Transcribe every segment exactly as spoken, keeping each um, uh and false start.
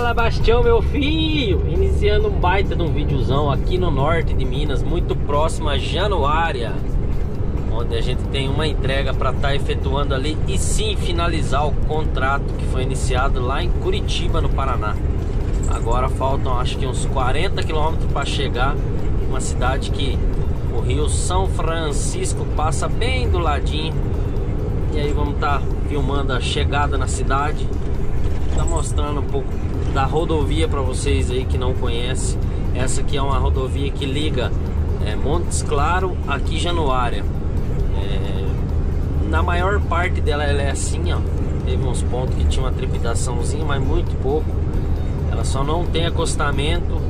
Fala, Bastião, meu filho! Iniciando um baita de um videozão aqui no norte de Minas, muito próximo a Januária, onde a gente tem uma entrega para estar efetuando ali e sim finalizar o contrato que foi iniciado lá em Curitiba, no Paraná. Agora faltam acho que uns quarenta quilômetros para chegar, uma cidade que o rio São Francisco passa bem do ladinho. E aí vamos estar filmando a chegada na cidade, tá mostrando um pouco da rodovia para vocês aí que não conhecem. Essa aqui é uma rodovia que liga é, Montes Claros aqui Januária. É, na maior parte dela ela é assim, ó. Teve uns pontos que tinha uma trepidaçãozinha, mas muito pouco. Ela só não tem acostamento.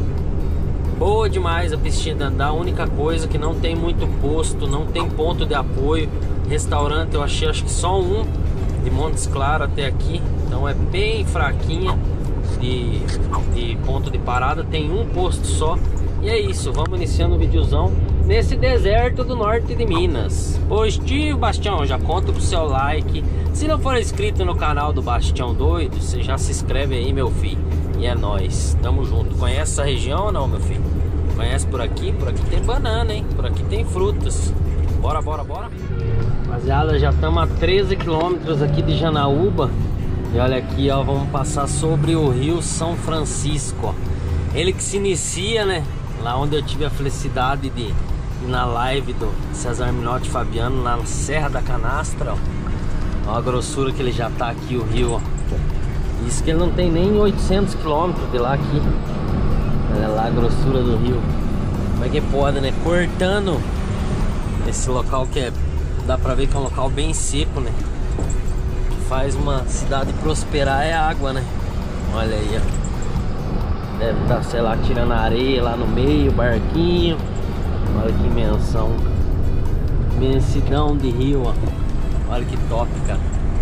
Boa demais a pistinha de andar. A única coisa que não tem muito posto, não tem ponto de apoio. Restaurante eu achei acho que só um de Montes Claros até aqui, então é bem fraquinha de, de ponto de parada. Tem um posto só. E é isso, vamos iniciando o videozão nesse deserto do norte de Minas. Positivo, Bastião, já conta com o seu like. Se não for inscrito no canal do Bastião Doido, você já se inscreve aí, meu filho. E é nóis, tamo junto. Conhece essa região ou não, meu filho? Conhece por aqui? Por aqui tem banana, hein? Por aqui tem frutas. Bora, bora, bora. Rapaziada, já estamos a treze quilômetros aqui de Janaúba. E olha aqui, ó, vamos passar sobre o rio São Francisco, ó. Ele que se inicia, né, lá onde eu tive a felicidade de ir na live do César Minotti Fabiano, lá na Serra da Canastra, ó. Ó a grossura que ele já tá aqui, o rio, ó. Isso que ele não tem nem oitocentos quilômetros de lá aqui. Olha lá a grossura do rio. Como é que pode, né, cortando esse local que é, dá pra ver que é um local bem seco, né? Que faz uma cidade prosperar é água, né? Olha aí, ó. Deve estar, sei lá, tirando areia lá no meio, barquinho. Olha que imensão. Imensidão de rio, ó. Olha que top, cara.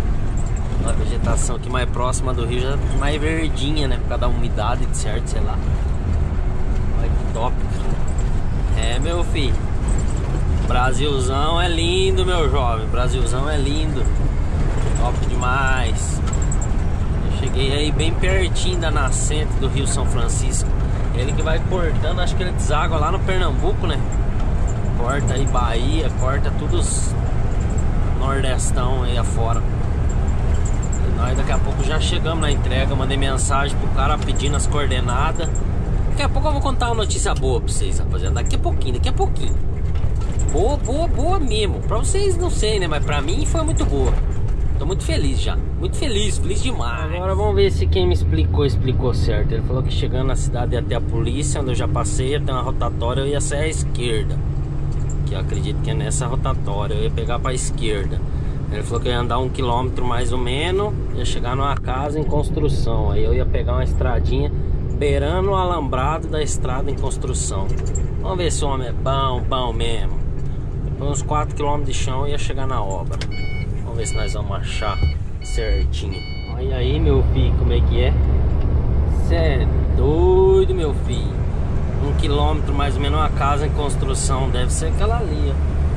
A vegetação aqui mais próxima do rio já é mais verdinha, né? Por causa da umidade, de certo, sei lá. Olha que top, cara. É, meu filho. Brasilzão é lindo, meu jovem. Brasilzão é lindo. Top demais. Eu cheguei aí bem pertinho da nascente do rio São Francisco. Ele que vai cortando, acho que ele deságua lá no Pernambuco, né? Corta aí Bahia, corta tudo os nordestão aí afora. E nós daqui a pouco já chegamos na entrega. Mandei mensagem pro cara pedindo as coordenadas. Daqui a pouco eu vou contar uma notícia boa pra vocês, rapaziada. Daqui a pouquinho, daqui a pouquinho. Boa, boa, boa mesmo. Pra vocês não sei, né? Mas pra mim foi muito boa. Tô muito feliz já. Muito feliz, feliz demais. Agora vamos ver se quem me explicou, explicou certo. Ele falou que chegando na cidade até a polícia, onde eu já passei, até uma rotatória, eu ia sair à esquerda. Que eu acredito que é nessa rotatória. Eu ia pegar pra esquerda. Ele falou que eu ia andar um quilômetro mais ou menos. Ia chegar numa casa em construção. Aí eu ia pegar uma estradinha beirando o alambrado da estrada em construção. Vamos ver se o homem é bom, bom mesmo. Uns quatro quilômetros de chão e ia chegar na obra. Vamos ver se nós vamos achar certinho. Olha aí, meu filho, como é que é? Cê é doido, meu filho. Um quilômetro mais ou menos uma casa em construção. Deve ser aquela ali,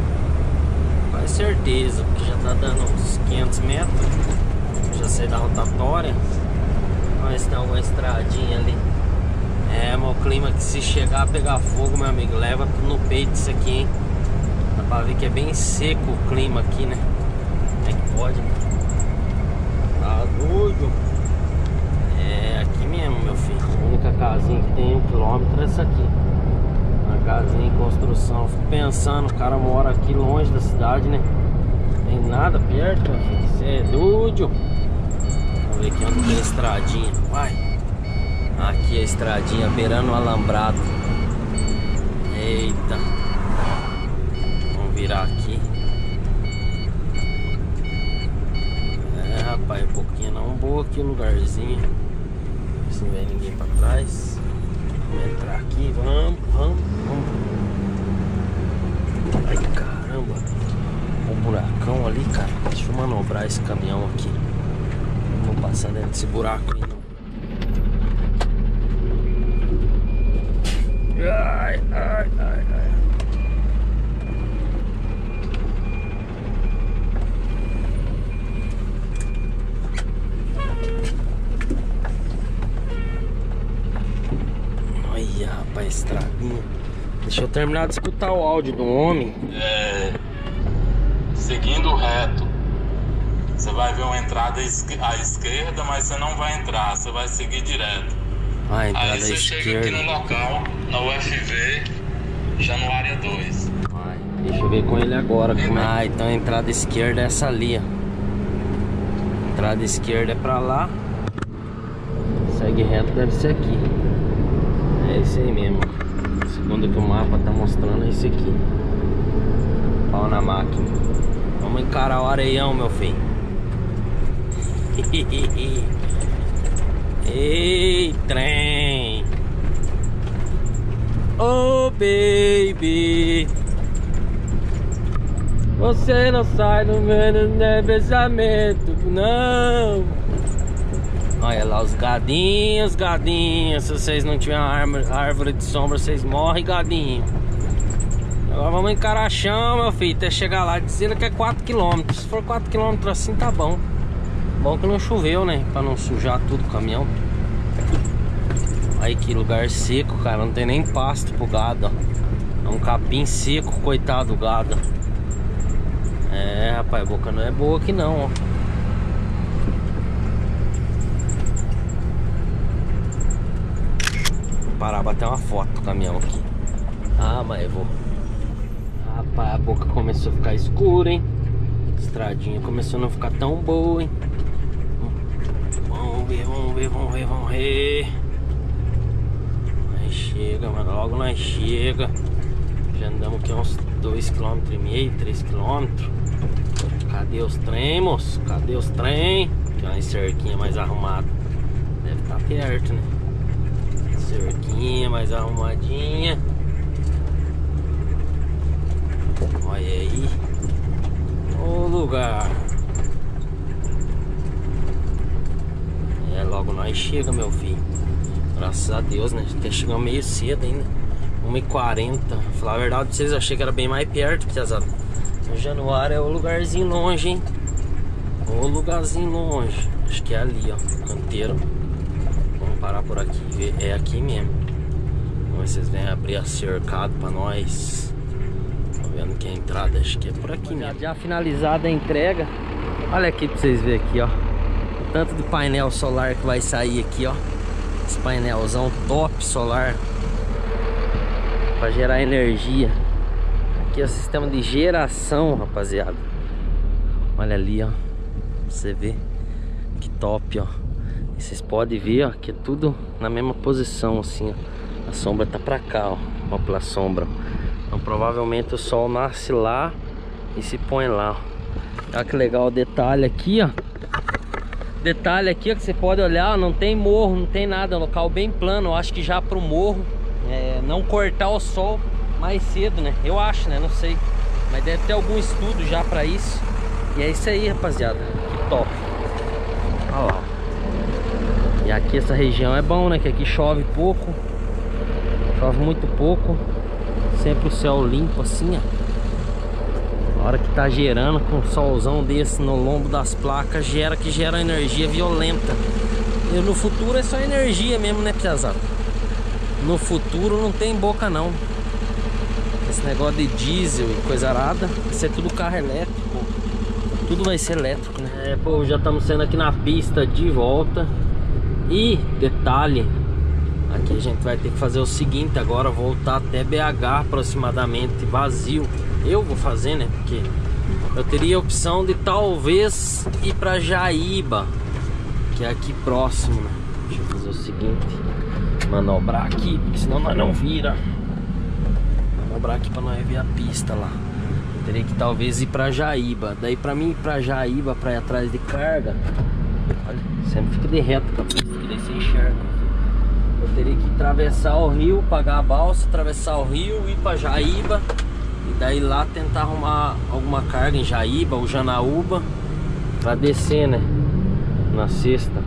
ó. Com certeza, porque já tá dando uns quinhentos metros. Já sei da rotatória. Mas tem uma estradinha ali. É, mas o clima que se chegar a pegar fogo, meu amigo, leva tudo no peito isso aqui, hein? Dá pra ver que é bem seco o clima aqui, né? Como é que pode? Tá doido? É aqui mesmo, meu filho. A única casinha que tem um quilômetro é essa aqui. Uma casinha em construção. Fico pensando, o cara mora aqui longe da cidade, né? Não tem nada perto, meu filho. Você é doido? Vamos ver aqui onde tem a estradinha. Vai. Aqui a estradinha beirando o alambrado. Eita. Virar aqui. É, rapaz, um pouquinho não boa aqui o lugarzinho. Se não vem ninguém pra trás. Vamos entrar aqui, vamos, vamos, vamos. Ai, caramba. O buracão ali, cara. Deixa eu manobrar esse caminhão aqui. Não vou passar dentro desse buraco aí, não. Ai, ai, ai, ai. Ih, rapaz, estradinha. Deixa eu terminar de escutar o áudio do homem. É, seguindo reto, você vai ver uma entrada à esquerda, mas você não vai entrar, você vai seguir direto. Ah, entrada Aí você à chega esquerda. aqui no local, na U F V, Januária dois. Vai, deixa eu ver com ele agora. Como é. Ah, então a entrada esquerda é essa ali, ó. Entrada esquerda é pra lá. Segue reto, deve ser aqui. É esse aí mesmo. Segundo que o mapa tá mostrando, é esse aqui. Pau na máquina. Vamos encarar o areião, meu filho. Ei, trem. Oh, baby. Você não sai do meu pensamento, não. Olha lá os gadinhos, gadinhos. Se vocês não tiverem uma árvore de sombra, vocês morrem, gadinho. Agora vamos encarar chão, meu filho, até chegar lá. Dizendo que é quatro quilômetros. Se for quatro quilômetros assim, tá bom. Bom que não choveu, né? Pra não sujar tudo o caminhão. Aí que lugar seco, cara. Não tem nem pasto pro gado, ó. É um capim seco, coitado do gado. É, rapaz, a boca não é boa aqui não, ó. Vou parar, bater uma foto do caminhão aqui. Ah, mas eu vou. Rapaz, a boca começou a ficar escura, hein? A estradinha começou a não ficar tão boa, hein? Vamos ver, vamos ver, vamos ver, vamos ver. Nós chega, mano, logo nós chega. Já andamos aqui uns dois quilômetros e meio, três quilômetros. Cadê os trem, moço? Cadê os trem? Aqui uma cerquinha mais arrumada. Deve estar perto, né? Cerquinha mais arrumadinha. Olha aí o lugar. É, logo nós chega, meu filho. Graças a Deus, né? Até chegamos meio cedo ainda. uma e quarenta. Falar a verdade pra vocês, eu achei que era bem mais perto, pesado. O Januário é o lugarzinho longe, hein? O lugarzinho longe. Acho que é ali, ó, canteiro. Vamos parar por aqui, ver. É aqui mesmo. Vamos ver se vocês vêm abrir a cercado pra nós. Tô vendo que a entrada, acho que é por aqui mesmo. Já finalizada a entrega. Olha aqui pra vocês verem aqui, ó. O tanto de painel solar que vai sair aqui, ó. Esse painelzão top solar pra gerar energia. Aqui é o sistema de geração, rapaziada. Olha ali, ó. Pra você ver que top, ó. E vocês podem ver, ó, que é tudo na mesma posição, assim, ó. A sombra tá pra cá, ó. Ó, pela sombra. Então provavelmente o sol nasce lá e se põe lá, ó. Olha que legal o detalhe aqui, ó. Detalhe aqui, ó, que você pode olhar, ó, não tem morro, não tem nada. É um local bem plano. Eu acho que já pro morro é, não cortar o sol mais cedo, né? Eu acho, né? Não sei. Mas deve ter algum estudo já pra isso. E é isso aí, rapaziada. Que top. Olha lá. E aqui essa região é bom, né? Que aqui chove pouco. Chove muito pouco. Sempre o céu limpo assim, ó. A hora que tá gerando com um solzão desse no lombo das placas, gera que gera energia violenta. E no futuro é só energia mesmo, né, pesado? No futuro não tem boca não. Esse negócio de diesel e coisa arada, isso é tudo carro elétrico. Tudo vai ser elétrico, né? É, pô, já estamos saindo aqui na pista de volta. E detalhe, aqui a gente vai ter que fazer o seguinte agora, voltar até B H aproximadamente vazio. Eu vou fazer, né? Porque eu teria a opção de talvez ir pra Jaíba, que é aqui próximo, né? Deixa eu fazer o seguinte, manobrar aqui, porque senão nós não vira. Manobrar aqui pra nós ver a pista lá. Eu teria que talvez ir pra Jaíba. Daí pra mim ir pra Jaíba, pra ir atrás de carga, olha, sempre fica de reto pra pista, que daí você enxerga. Eu teria que atravessar o rio, pagar a balsa, atravessar o rio, ir pra Jaíba. E daí lá tentar arrumar alguma carga em Jaíba ou Janaúba pra descer, né? Na sexta.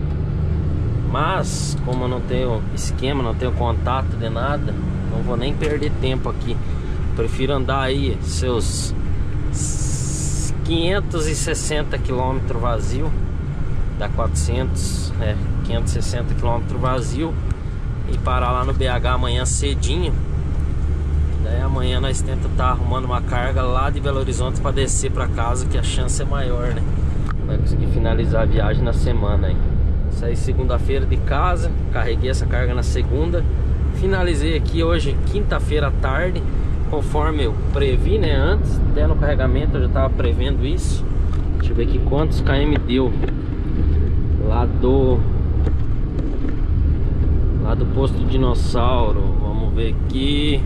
Mas como eu não tenho esquema, não tenho contato de nada, não vou nem perder tempo aqui. Prefiro andar aí seus quinhentos e sessenta quilômetros vazio. Dá quatrocentos, é, quinhentos e sessenta quilômetros vazio. e parar lá no B H amanhã cedinho. Daí amanhã nós tenta tá arrumando uma carga lá de Belo Horizonte para descer para casa, que a chance é maior, né? Vai conseguir finalizar a viagem na semana aí. Saí segunda-feira de casa, carreguei essa carga na segunda, finalizei aqui hoje quinta-feira à tarde, conforme eu previ, né? Antes, até no carregamento eu já tava prevendo isso. Deixa eu ver aqui quantos km deu lá do lá do posto Dinossauro. Vamos ver aqui.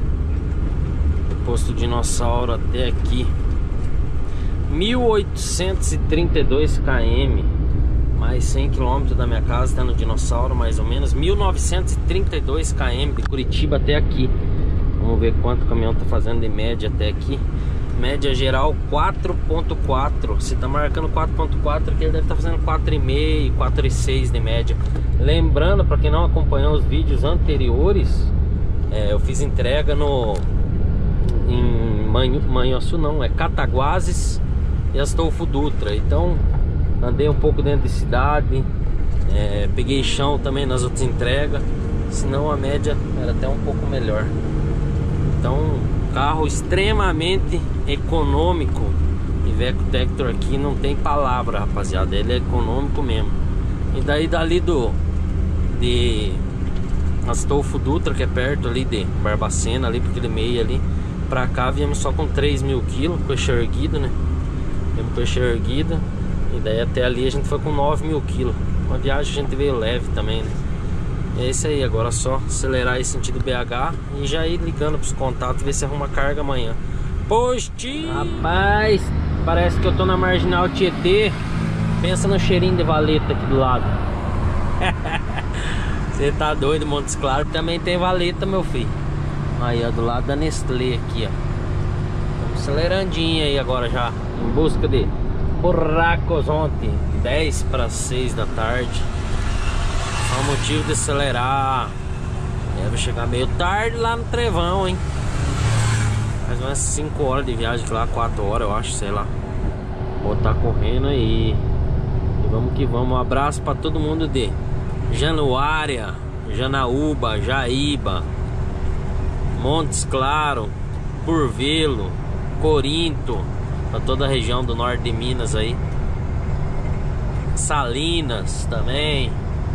Posto Dinossauro até aqui, mil oitocentos e trinta e dois quilômetros, mais cem quilômetros da minha casa, está no Dinossauro, mais ou menos mil novecentos e trinta e dois quilômetros de Curitiba até aqui. Vamos ver quanto o caminhão está fazendo de média até aqui. Média geral quatro ponto quatro. Se está marcando quatro ponto quatro, aqui ele deve estar tá fazendo quatro vírgula cinco, quatro vírgula seis de média. Lembrando, para quem não acompanhou os vídeos anteriores, é, eu fiz entrega no em Manhuaçu, não, é Cataguases e Astolfo Dutra. Então andei um pouco dentro de cidade, é, peguei chão também nas outras entregas, senão a média era até um pouco melhor. Então carro extremamente econômico, Iveco Tector aqui não tem palavra, rapaziada, ele é econômico mesmo. E daí dali do de Astolfo Dutra, que é perto ali de Barbacena, ali por aquele meio ali pra cá, viemos só com três mil quilos, com eixo erguido, né? Viemos com eixo erguido. E daí até ali a gente foi com nove mil quilos. Uma viagem a gente veio leve também, né? E é isso aí, agora é só acelerar aí sentido B H e já ir ligando pros contatos, ver se arruma carga amanhã. Postinho! Rapaz, parece que eu tô na Marginal Tietê. Pensa no cheirinho de valeta aqui do lado. Você tá doido, Montes Claros também tem valeta, meu filho. Aí, ó, do lado da Nestlé aqui, ó. Estamos acelerandinho aí agora já, em busca de buracos ontem, dez para seis da tarde. Só motivo de acelerar. Deve chegar meio tarde lá no Trevão, hein. Mais umas cinco horas de viagem lá, quatro horas eu acho, sei lá. Vou tá correndo aí. E vamos que vamos. Um abraço para todo mundo de Januária, Janaúba, Jaíba, Montes Claros, Curvelo, Corinto, para toda a região do norte de Minas aí. Salinas também.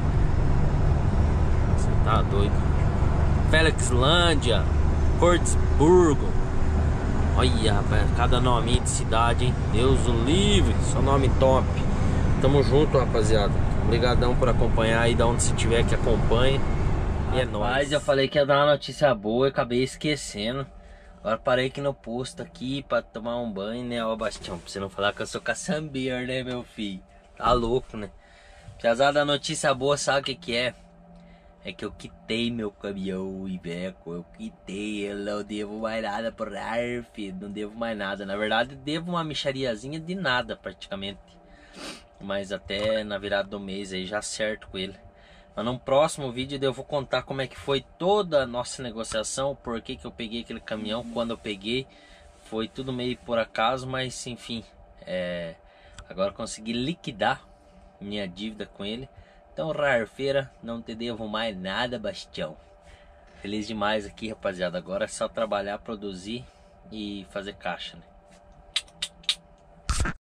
Você tá doido. Felixlândia, Portsburgo. Olha, rapaz, cada nome de cidade, hein? Deus o livre, só nome top. Tamo junto, rapaziada. Obrigadão por acompanhar aí, da onde se tiver que acompanhe. E é nóis. Eu falei que ia dar uma notícia boa e acabei esquecendo. Agora parei aqui no posto aqui pra tomar um banho, né? Ó, Bastião, pra você não falar que eu sou caçambeiro, né, meu filho? Tá louco, né? Apesar da notícia boa, sabe o que que é? É que eu quitei meu caminhão Iveco. Eu quitei, eu não devo mais nada pro Arf. Não devo mais nada. Na verdade, devo uma mixariazinha de nada, praticamente. Mas até na virada do mês aí já acerto com ele. Mas no próximo vídeo eu vou contar como é que foi toda a nossa negociação, por que que eu peguei aquele caminhão, quando eu peguei. Foi tudo meio por acaso, mas enfim, é... agora consegui liquidar minha dívida com ele. Então, rarfeira, não te devo mais nada, Bastião. Feliz demais aqui, rapaziada. Agora é só trabalhar, produzir e fazer caixa, né?